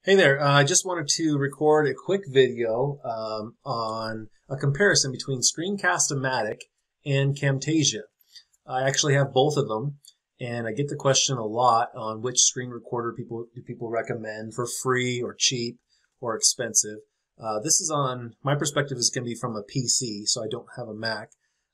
Hey there, I just wanted to record a quick video on a comparison between Screencast-o-matic and Camtasia. I actually have both of them, and I get the question a lot on which screen recorder do people recommend for free or cheap or expensive. This is on, my perspective is going to be from a PC, so I don't have a Mac.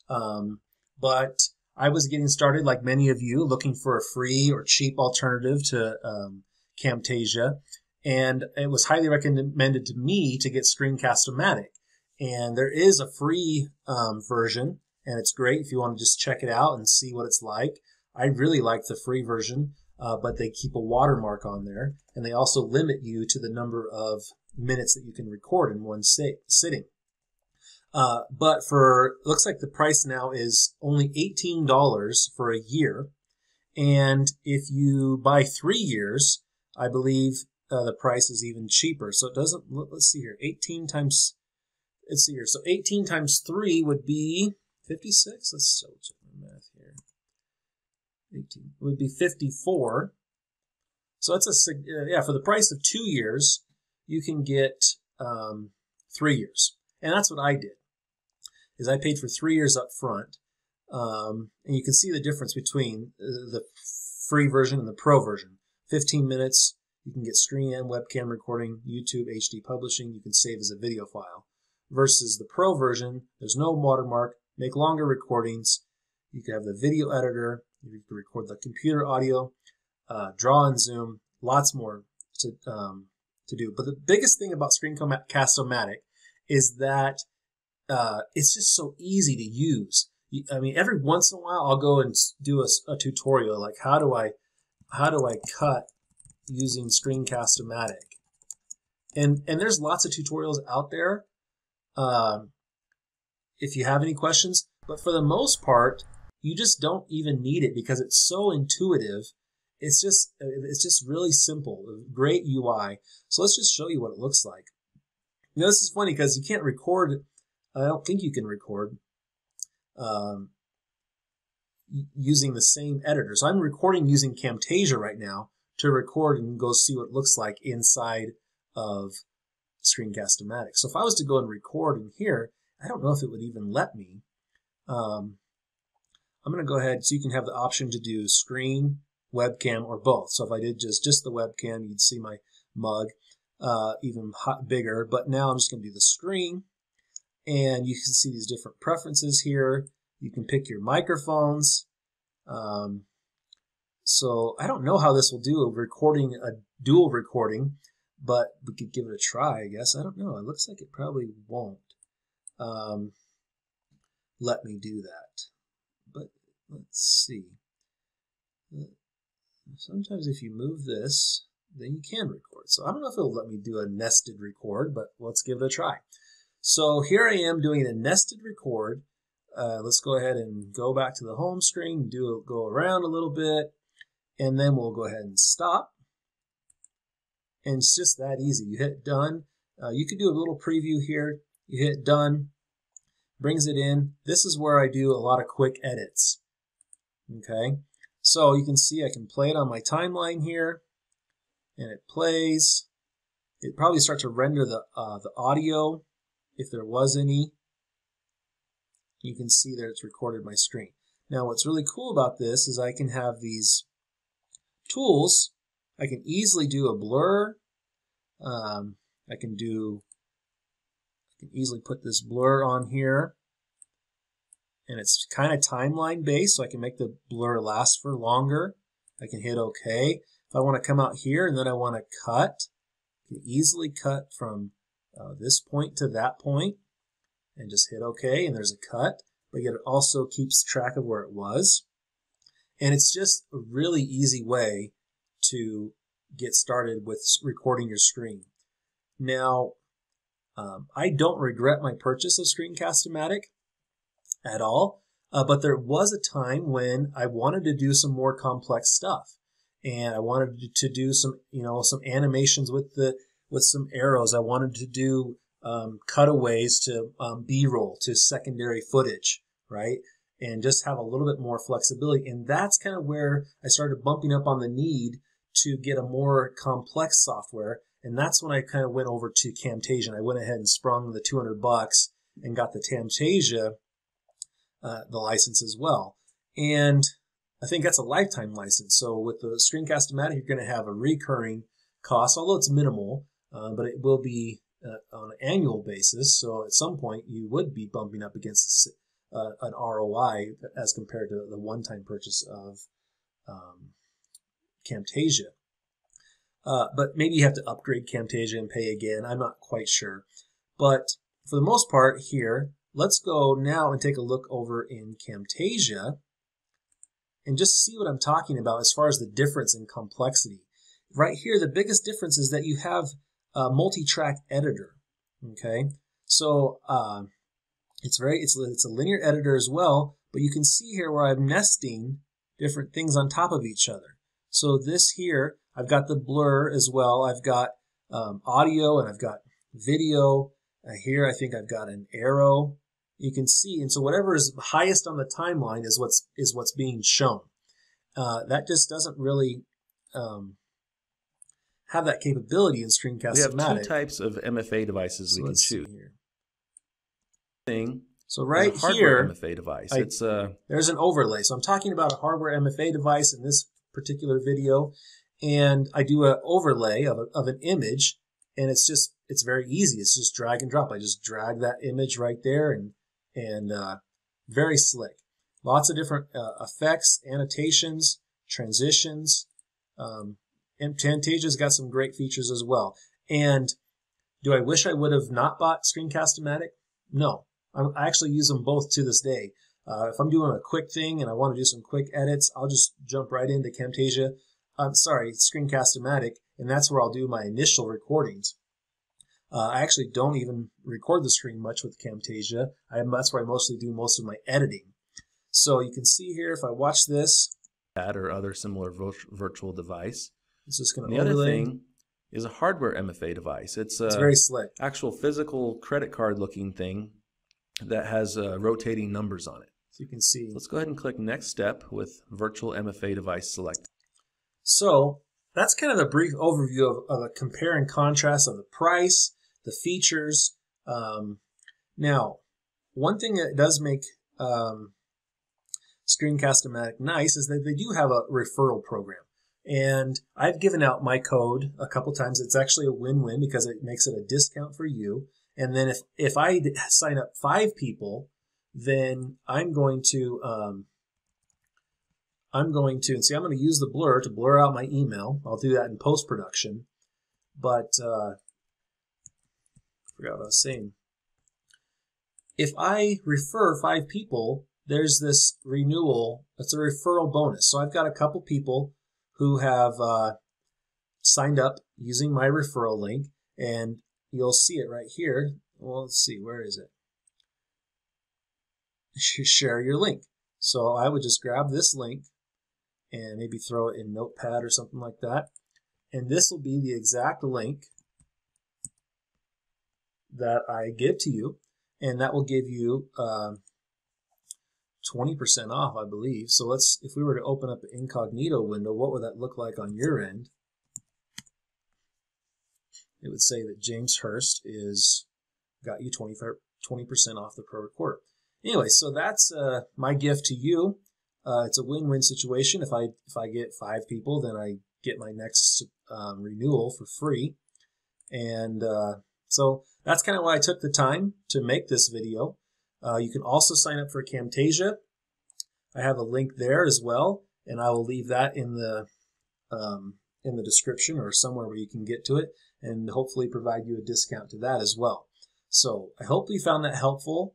But I was getting started, like many of you, looking for a free or cheap alternative to Camtasia. And it was highly recommended to me to get Screencast-o-matic. And there is a free version, and it's great if you want to just check it out and see what it's like. I really like the free version, but they keep a watermark on there, and they also limit you to the number of minutes that you can record in one sitting. But looks like the price now is only $18 for a year. And if you buy 3 years, I believe the price is even cheaper. So it doesn't, let's see here, 18 times, let's see here. So 18 times 3 would be 56. Let's check my math here. 18 would be 54. So it's yeah, for the price of 2 years, you can get 3 years. And that's what I did, is I paid for 3 years up front. And you can see the difference between the free version and the pro version. 15 minutes. You can get screen and webcam recording, YouTube, HD publishing. You can save as a video file. Versus the pro version, there's no watermark. Make longer recordings. You can have the video editor. You can record the computer audio, draw and zoom. Lots more to do. But the biggest thing about Screencast-o-matic is that it's just so easy to use. I mean, every once in a while, I'll go and do a tutorial like how do I cut using Screencast-o-matic. And there's lots of tutorials out there if you have any questions. But for the most part, you just don't even need it because it's so intuitive. It's just really simple. Great UI. So let's just show you what it looks like. You know, this is funny because you can't record. I don't think you can record using the same editor. So I'm recording using Camtasia right now to record and go see what it looks like inside of Screencast-o-matic. So if I was to go and record in here, I don't know if it would even let me. I'm going to go ahead, so you can have the option to do screen, webcam, or both. So if I did just the webcam, you'd see my mug even bigger. But now I'm just going to do the screen, and you can see these different preferences here. You can pick your microphones. So I don't know how this will do a dual recording, but we could give it a try, I guess. I don't know. It looks like it probably won't let me do that. But let's see. Sometimes if you move this, then you can record. So I don't know if it'll let me do a nested record, but let's give it a try. So here I am doing a nested record. Let's go ahead and go back to the home screen, go around a little bit, and then we'll go ahead and stop. And it's just that easy. You hit done. You could do a little preview here. You hit done, brings it in. This is where I do a lot of quick edits. Okay, so you can see I can play it on my timeline here, and it plays. It probably starts to render the audio, if there was any. You can see that it's recorded my screen. Now what's really cool about this is I can have these tools. I can easily do a blur. I can easily put this blur on here. And it's kind of timeline based, so I can make the blur last for longer. I can hit OK. If I want to come out here and then I want to cut, I can easily cut from this point to that point. And just hit OK, and there's a cut, but yet it also keeps track of where it was. And it's just a really easy way to get started with recording your screen. Now, I don't regret my purchase of Screencast-o-matic at all, but there was a time when I wanted to do some more complex stuff, and I wanted to do some animations with some arrows. I wanted to do cutaways to B-roll, to secondary footage, right? And just have a little bit more flexibility. And that's kind of where I started bumping up on the need to get a more complex software. And that's when I kind of went over to Camtasia. And I went ahead and sprung the $200 and got the Camtasia, the license as well. And I think that's a lifetime license. So with the Screencast-o-matic, you're going to have a recurring cost, although it's minimal, but it will be on an annual basis. So at some point, you would be bumping up against an ROI as compared to the one-time purchase of Camtasia. But maybe you have to upgrade Camtasia and pay again. I'm not quite sure. But for the most part here, let's go now and take a look over in Camtasia and just see what I'm talking about as far as the difference in complexity. Right here, the biggest difference is that you have a multi-track editor. Okay, so it's a linear editor as well, but you can see here where I'm nesting different things on top of each other. So this here, I've got the blur as well. I've got audio and I've got video. Here I think I've got an arrow. You can see, and so whatever is highest on the timeline is what's being shown. That just doesn't really have that capability in Screencast-o-matic. We have two types of MFA devices we can choose. So right here, MFA device. There's an overlay. So I'm talking about a hardware MFA device in this particular video, and I do an overlay of an image, and it's very easy. It's just drag and drop. I just drag that image right there, and very slick. Lots of different effects, annotations, transitions. And Camtasia's got some great features as well. And do I wish I would have not bought Screencast-o-matic? No. I actually use them both to this day. If I'm doing a quick thing and I want to do some quick edits, I'll just jump right into Screencast-o-matic, and that's where I'll do my initial recordings. I actually don't even record the screen much with Camtasia. That's where I mostly do most of my editing. So you can see here, if I watch this, that or other similar virtual device. It's just going to overlay. The other thing is a hardware MFA device. It's very slick. Actual physical credit card looking thing that has rotating numbers on it. So you can see. Let's go ahead and click Next Step with Virtual MFA Device Select. So that's kind of a brief overview of a compare and contrast of the price, the features. Now, one thing that does make Screencast-o-matic nice is that they do have a referral program. And I've given out my code a couple times. It's actually a win-win because it makes it a discount for you. And then if I sign up 5 people, then I'm going to and see, I'm going to use the blur to blur out my email. I'll do that in post-production. But I forgot what I was saying. If I refer 5 people, there's this renewal. It's a referral bonus. So I've got a couple people who have signed up using my referral link, and you'll see it right here. Well, let's see, where is it? Share your link. So I would just grab this link and maybe throw it in Notepad or something like that. And this will be the exact link that I give to you, and that will give you 20% off, I believe. So if we were to open up an incognito window, what would that look like on your end? It would say that James Hurst got you 20% off the Pro Recorder. Anyway, so that's my gift to you. It's a win-win situation. If I get 5 people, then I get my next renewal for free. And so that's kind of why I took the time to make this video. You can also sign up for Camtasia. I have a link there as well, and I will leave that in the description or somewhere where you can get to it, and hopefully provide you a discount to that as well. So I hope you found that helpful.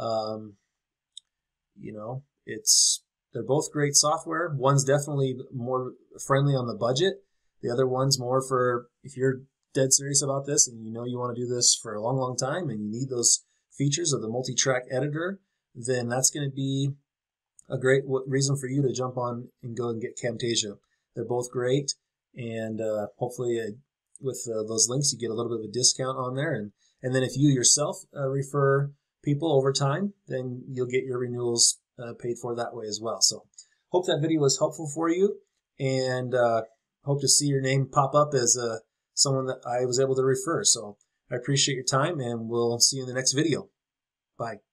They're both great software. One's definitely more friendly on the budget. The other one's more for if you're dead serious about this and you know you want to do this for a long, long time and you need those features of the multi-track editor, then that's going to be a great reason for you to jump on and go and get Camtasia. They're both great, and hopefully with those links you get a little bit of a discount on there. And then if you yourself refer people over time, then you'll get your renewals paid for that way as well. So hope that video was helpful for you, and hope to see your name pop up as someone that I was able to refer. So I appreciate your time, and we'll see you in the next video. Bye.